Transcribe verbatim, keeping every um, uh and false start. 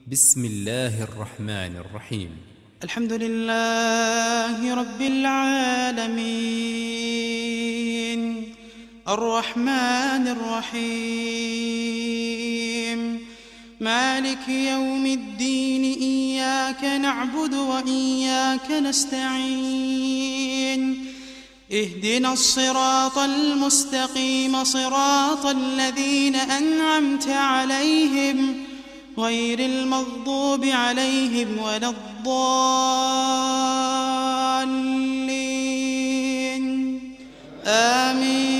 بسم الله الرحمن الرحيم. الحمد لله رب العالمين الرحمن الرحيم مالك يوم الدين إياك نعبد وإياك نستعين اهدنا الصراط المستقيم صراط الذين أنعمت عليهم غير المغضوب عليهم ولا الضالين آمين.